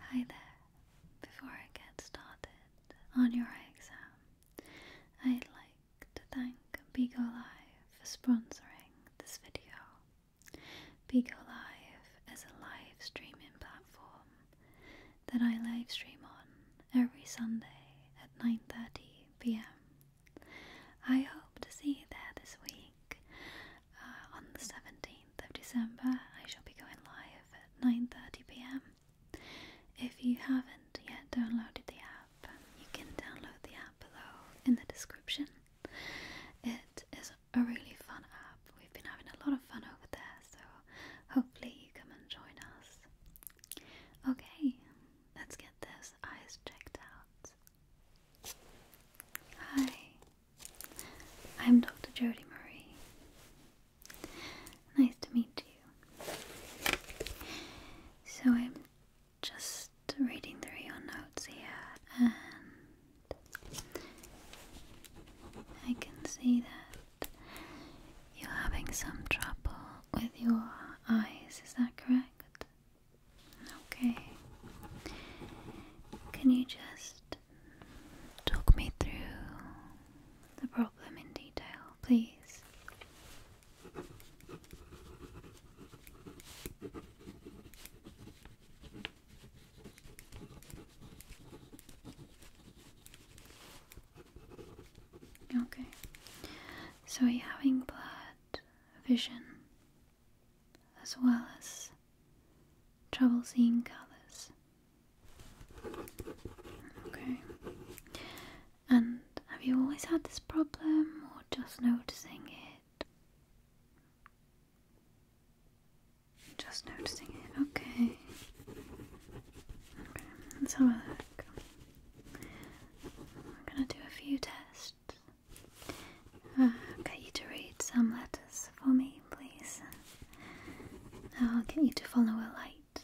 Hi there. Before I get started on your exam, I'd like to thank Bigo Live for sponsoring this video. Bigo Live is a live streaming platform that I live stream on every Sunday at 9:30 p.m. I hope to see you there this week. On the 17th of December, I shall be going live at 9:30 p.m. If you haven't yet downloaded the app, you can download the app below in the description. It is a really fun app. We've been having a lot of fun over there, so hopefully you come and join us. Okay, let's get those eyes checked out. Hi, I'm Dr. Jodiemarieasmr. Nice to meet you. So I'm just reading through your notes here, and I can see that you're having some trouble with your eyes, is that correct? Okay. Can you just talk me through the problem in detail, please? Okay, so are you having blurred vision as well as trouble seeing colours? Okay, and have you always had this problem or just noticing it? Just noticing it, okay. Okay, let's have a look. I'm gonna do a few tests. Get you to read some letters for me, please. I'll get you to follow a light,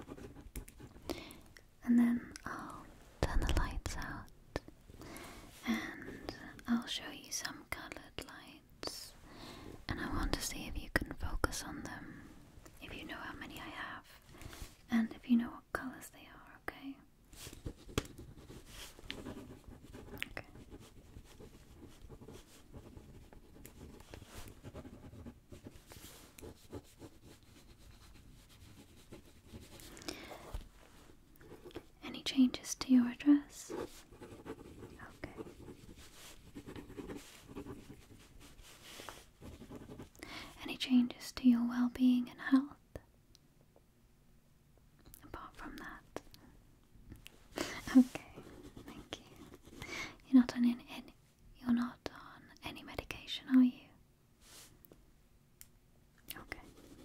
and then I'll turn the lights out, and I'll show you some coloured lights, and I want to see if you can focus on them, if you know how many I have, and if you know what colours they are, okay? Okay. Any changes to your address? Okay. Any changes to your well-being and health? Apart from that. Okay, thank you. You're not on any medication, are you? Okay.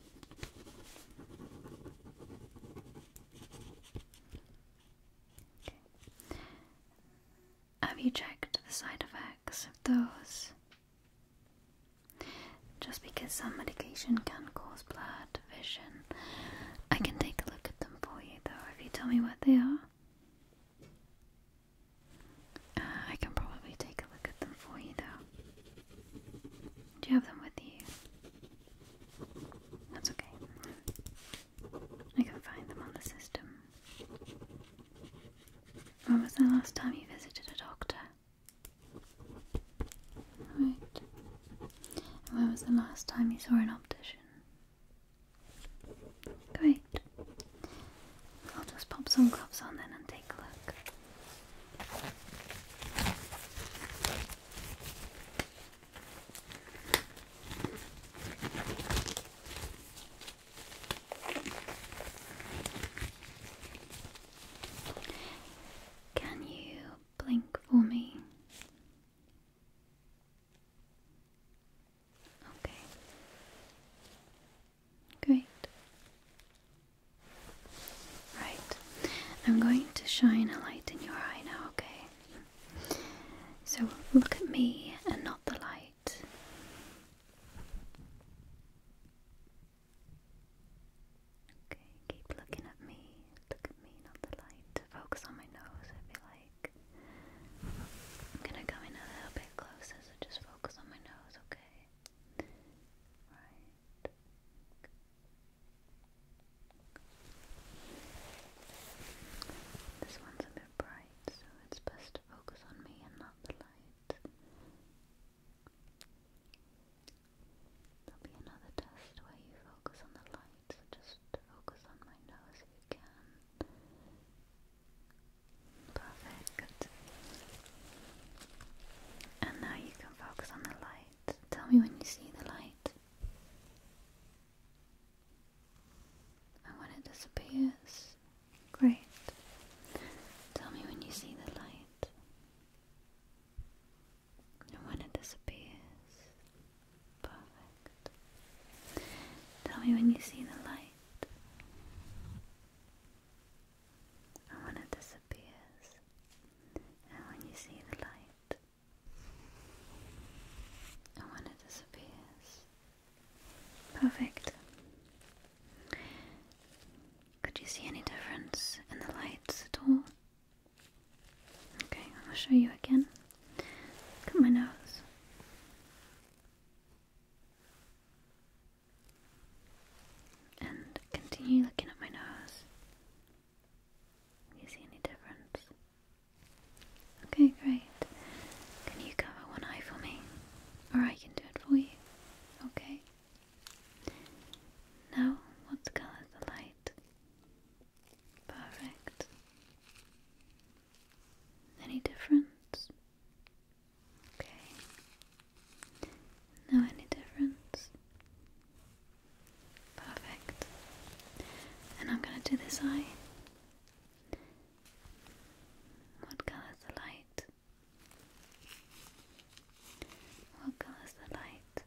Have you checked the side effects of those? Just because some medication can cause blurred vision, I can take a look at them for you though, if you tell me what they are. I can probably take a look at them for you though. Do you have them with you? That's okay. I can find them on the system. When was the last time you visited a doctor? Right. And when was the last time you saw an optician? Great. I'll just pop some gloves on then and take a look. Can you blink for me? Okay. Great. Right. I'm going to shine a light in your eye now, okay? So look at me and not the light. Okay, keep looking at me. Look at me, not the light. Focus on my nose if you like. I'm gonna come in a little bit closer, so just focus on my nose, okay? Right. show you again. Look at my nose. And continue looking at my nose. Do you see any difference? Okay, great. Can you cover one eye for me? Or I can do it for you. Okay. Now, what colour is the light? Perfect. Any difference? Okay. Now any difference? Perfect. And I'm going to do this eye. What colour is the light? What colour is the light?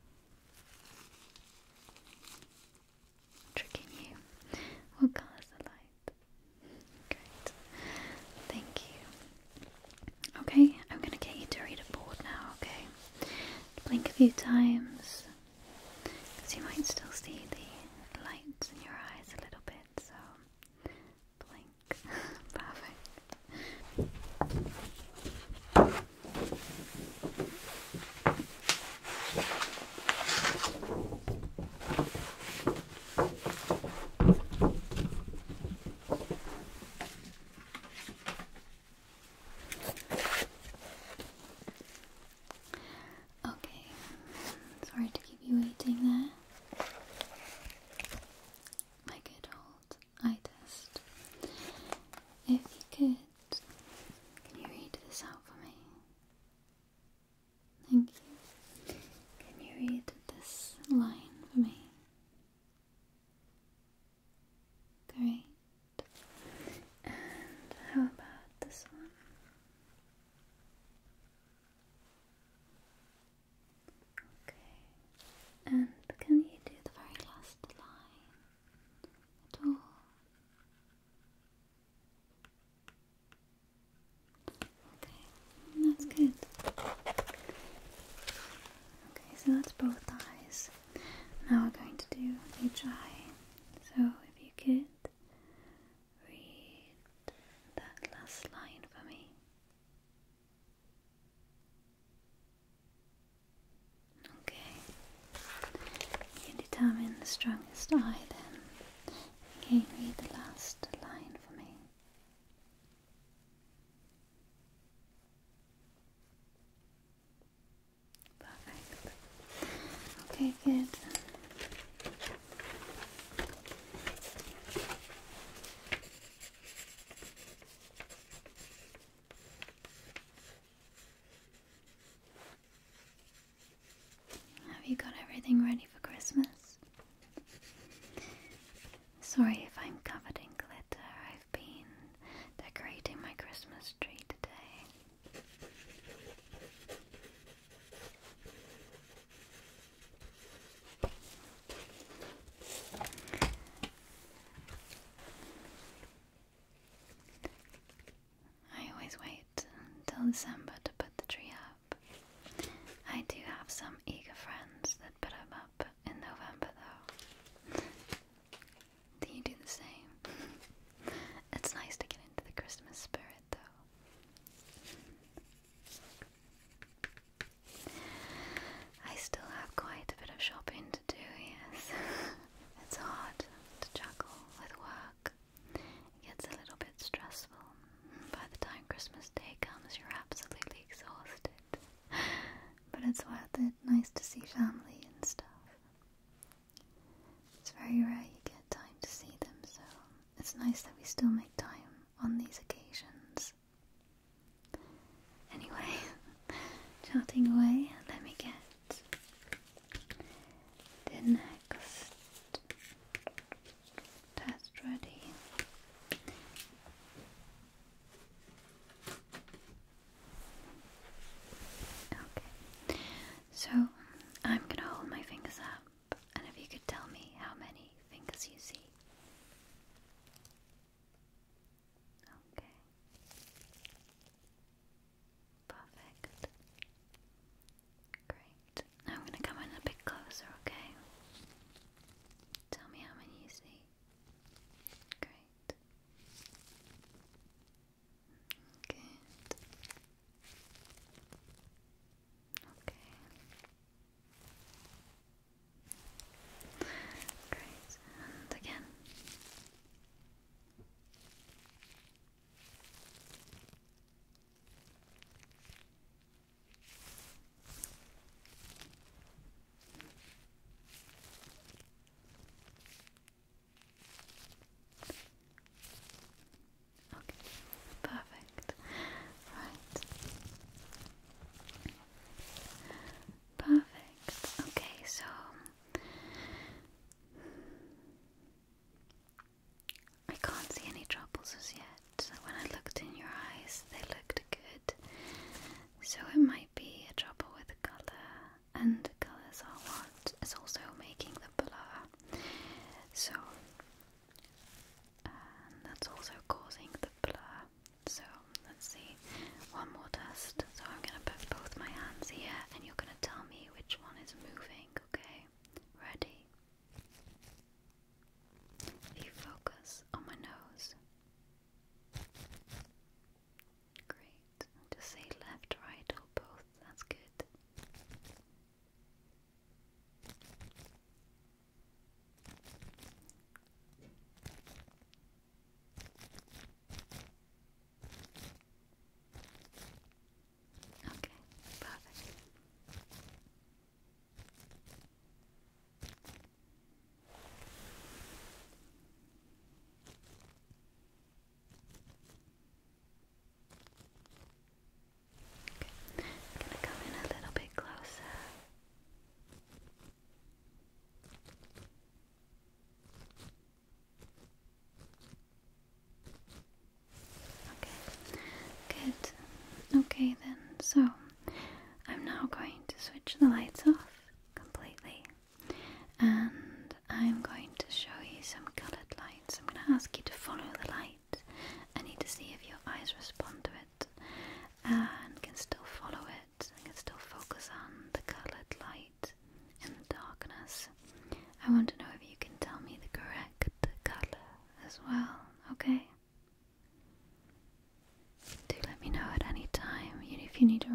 Tricking you. What colour is the light? Great. Thank you. Okay, I'm going to get you to read a board now, okay? Blink a few times, because you might still see the lights in your eyes a little bit, so blink. Perfect. Okay, sorry to keep you waiting there. My good old eye test. If you could, can you read this out for me? Thank you. Can you read this line for me? Great. And how about this one? Okay. And can you do the very last line at all? Okay, that's good. Okay, so that's both eyes. Now we're going to do each eye. So if you could read that last line for me. Okay. You can determine the strongest eye then. Okay, read the last line for me. Perfect. Okay, good. Have you got everything ready for Christmas? Sorry if I'm covered in glitter. I've been decorating my Christmas tree today. I always wait until December to put the tree up. I do have some eager friends that put them up in November though. Do you do the same? It's nice to get into the Christmas spirit though. I still have quite a bit of shopping to do, yes. It's hard to juggle with work. It gets a little bit stressful. By the time Christmas Day comes, you're absolutely exhausted. But it's worth it. Nice to see family and stuff. It's very rare you get time to see them, so it's nice that we still make time on these occasions. Anyway, chatting away, let me get the next test ready. Okay, so I'm gonna hold my fingers up, and if you could tell me how many fingers you see. Okay. Perfect. Great. Now I'm going to come in a bit closer, okay? Tell me how many you see. Great. Good.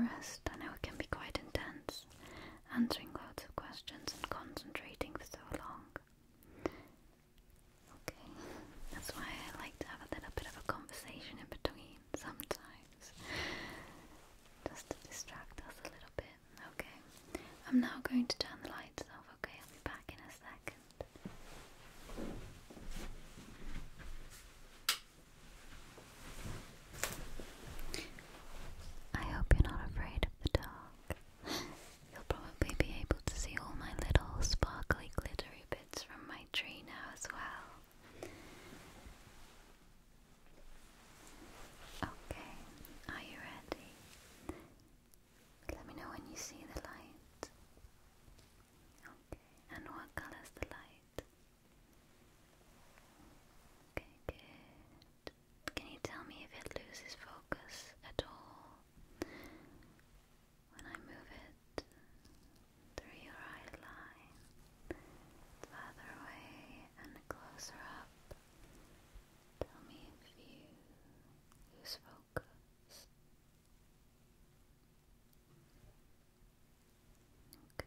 rest. I know it can be quite intense, answering loads of questions and concentrating for so long. Okay, that's why I like to have a little bit of a conversation in between sometimes, just to distract us a little bit. Okay, I'm now going to turn the lights off. Okay, I'll be back in a second. I hope you're not afraid of the dark. You'll probably be able to see all my little sparkly glittery bits from my tree now as well. Okay, are you ready? Let me know when you see the light. Okay, and what color's the light? Okay, good. Can you tell me if it loses focus at all when I move it through your eye line, further away and closer up? Tell me if you lose focus. Okay.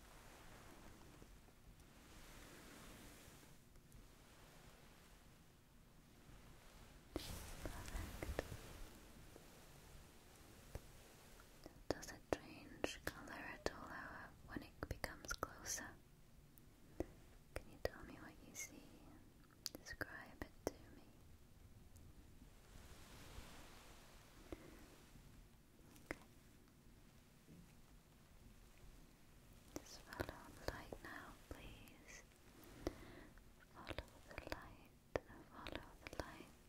Perfect. Does it change color at all when it becomes closer? Can you tell me what you see? Describe it to me. Okay. Just follow the light now, please. Follow the light. Follow the light.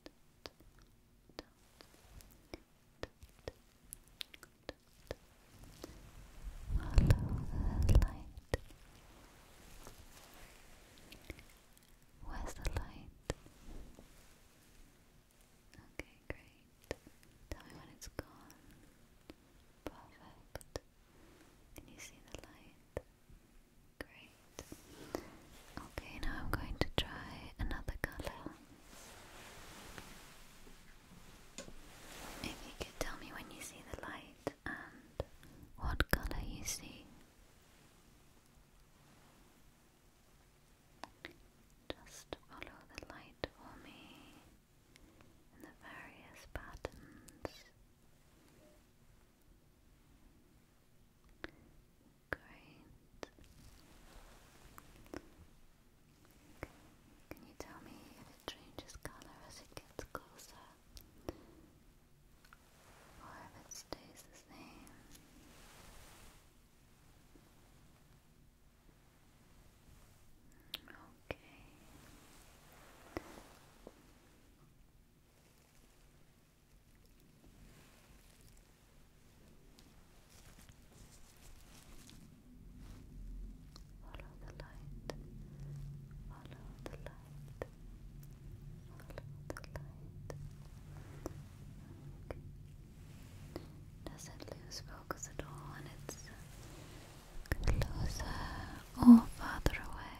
Follow the light. Where's the light? Okay, great. Tell me when it's gone. Perfect. Can you see the light? Great. Okay, now I'm going to try another color. If you could tell me when you see the light and what color you see. Just follow the light for me in the various patterns. Great. Okay. Can you tell me if it changes color as it gets closer? Or if it stays the same? Okay. Follow the light. Follow the light. Follow the light. Okay. Does it lose focus at all when it's closer or farther away?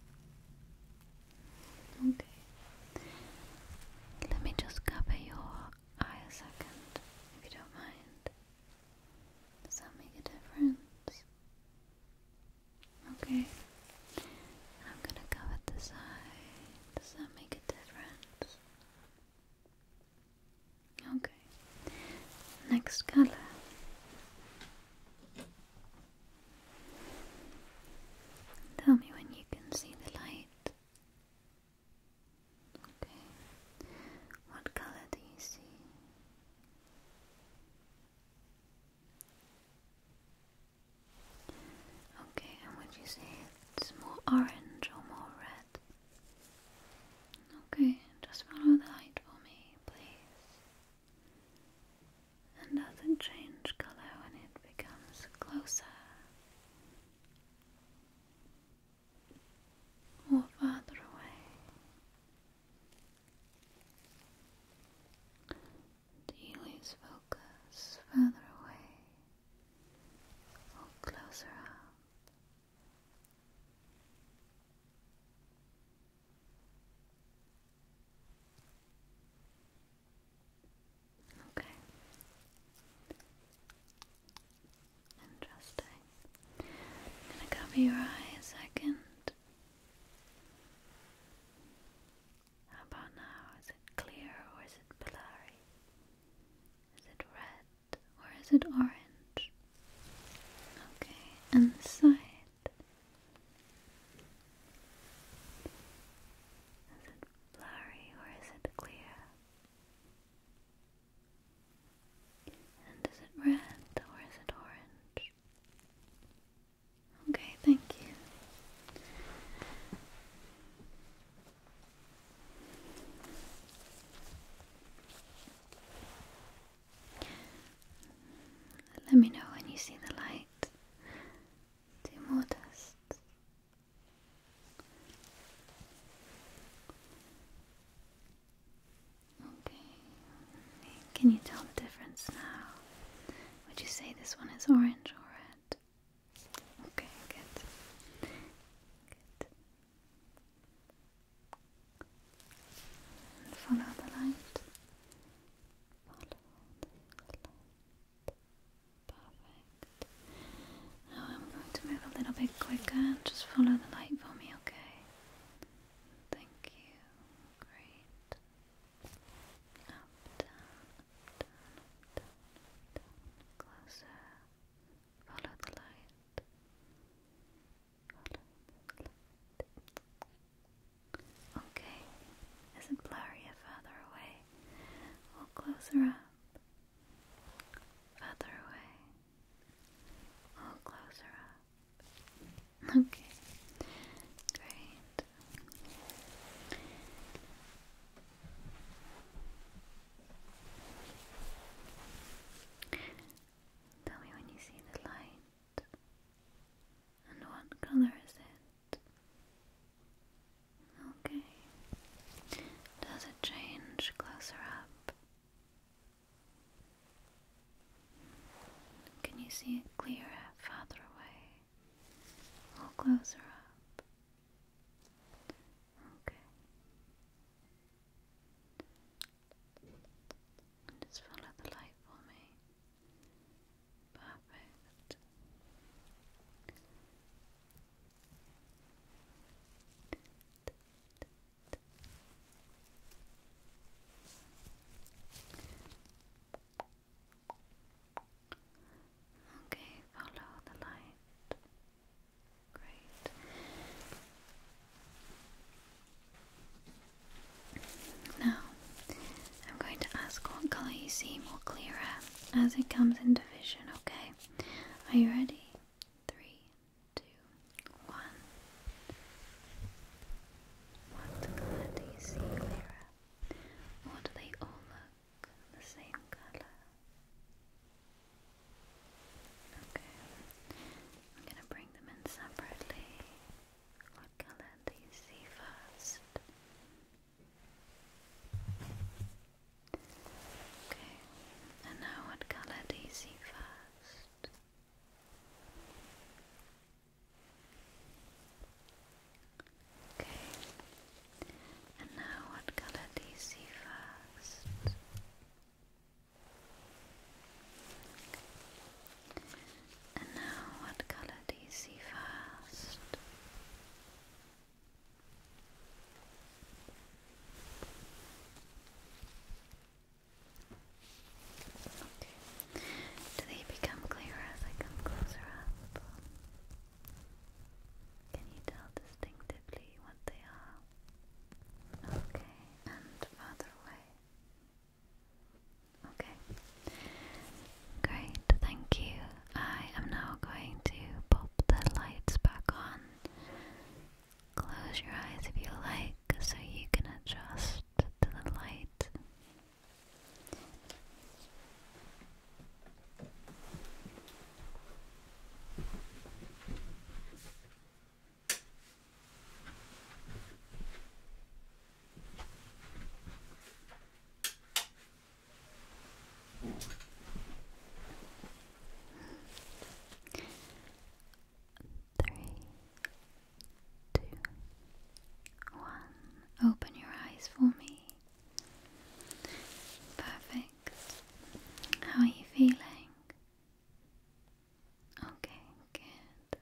Okay. Let me just cover your eye a second, if you don't mind. Does that make a difference? Okay. I'm gonna cover this eye. Does that make a difference? Okay. Next color. Tell me when you can see the light. Okay. What color do you see? Okay, and would you say it's more orange or more red? Okay, just follow the light for me, please. And does it change is it orange? Okay, and the side. Is it blurry or is it clear? And is it red or is it orange? Okay, thank you. Let me know when you see the light. Do more tests. Okay. Can you tell the difference now? Would you say this one is orange or red? Okay, good. Good. And follow the light. Perfect. Now I'm going to move a little bit quicker and just follow the light for me, okay? Thank you. Great. Up, down, down, closer. Follow the light. Okay. Is it blurrier further away or closer up? Further away or closer up? Okay. Great. Tell me when you see the light. And what color is it? Okay. Does it change closer up? Can you see it clearer farther away or closer up? Okay. Just follow the light for me. Perfect. Okay, follow the light. Great. Now, I'm going to ask what colour you see more clearer as it comes into vision, okay? Are you ready? 3, 2, 1. What colour do you see clearer? Or do they all look the same colour? Okay. I'm going to bring them in separately. What colour do you see first? Okay. And now what colour do you see first? Okay. And now what colour do you see first? And now what colour do you see first? Okay. Do they become clearer as I come closer up? Can you tell distinctively what they are? Okay, and farther away. Okay. Great, thank you. I am now going to pop the lights back on. Close your eyes if you like so you can adjust to the light. Three, 2, 1. Open your eyes for me. Perfect. How are you feeling? Okay, good.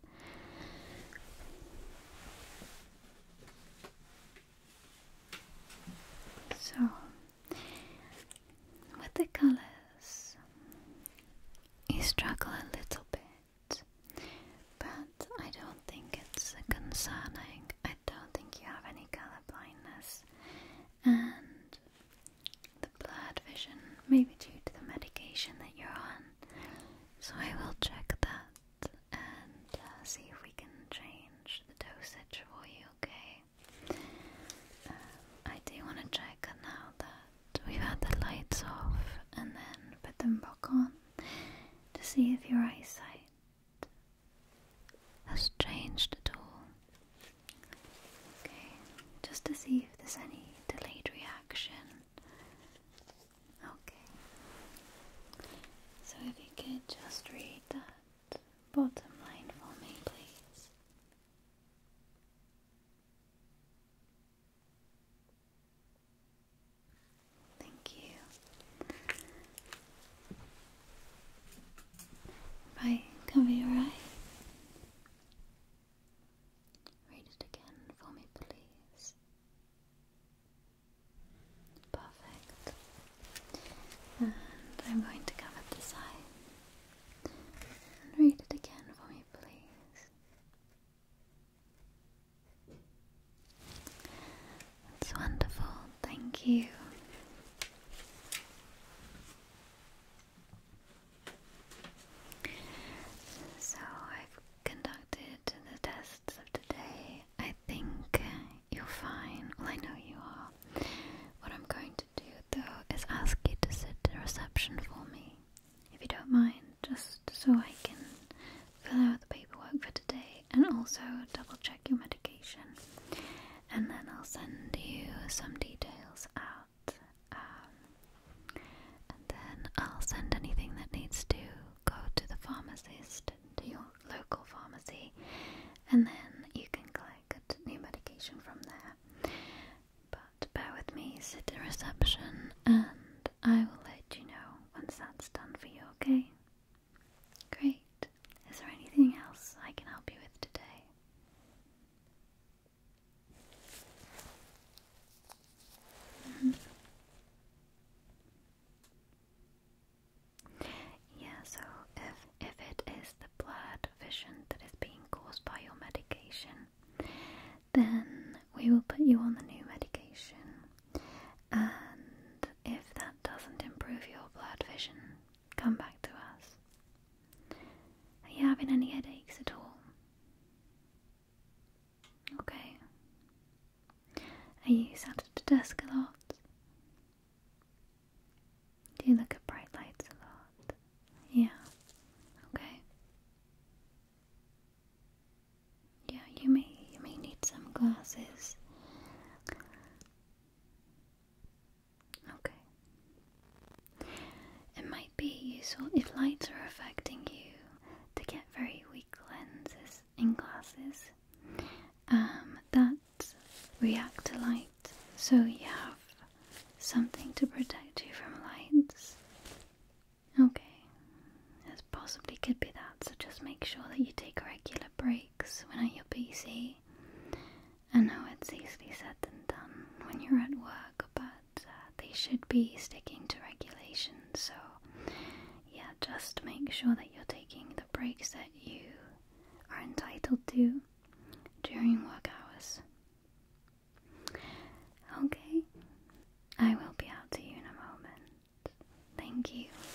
So, with the colours, struggle a little bit, but I don't think it's concerning. I don't think you have any color blindness, and the blurred vision may be due to the medication that you're on. So I will check that and see if we can change the dosage for you, okay? I do want to check now that we've had the lights off and then put them back on to see if your eyesight has changed at all. Okay, just to see if there's any delayed reaction. Okay, so if you could just read that bottom line for me, please. Thank you. Right, cover your eye. Read it again for me, please. Perfect. And I'm going to cover this eye. And read it again for me, please. That's wonderful. Thank you. So I've conducted the tests of today. I think you're fine. Well, I know you are. What I'm going to do though is ask you to sit at reception for me, if you don't mind, just so I can fill out the paperwork for today and also double check your medication. And then I'll send you some details out. And then I'll send anything that needs to go to the pharmacist, to your local pharmacy, and then you can collect new medication from there. But bear with me, sit at reception, and I will let you know once that's done for you, okay? Great. Is there anything else I can help you with today? Yeah, so if it is the blurred vision that is being caused by your medication, then we will put you on the new medication. And if that doesn't improve your blurred vision, come back to us. Are you having any headaches at all? Okay. Are you sat at the desk a lot? Do you look at bright lights a lot? Yeah. Okay. Yeah, you may need some glasses. Okay. It might be useful if lights are affecting you to get very weak lenses in glasses that react to light, so you have something to protect you from lights. Okay, this possibly could be that, so just make sure that you take regular breaks when at your PC. I know it's easily said than done when you're at work, but they should be sticking to regulations, so yeah, just make sure that you're taking the breaks that you are entitled to during work hours. Okay, I will be out to you in a moment. Thank you.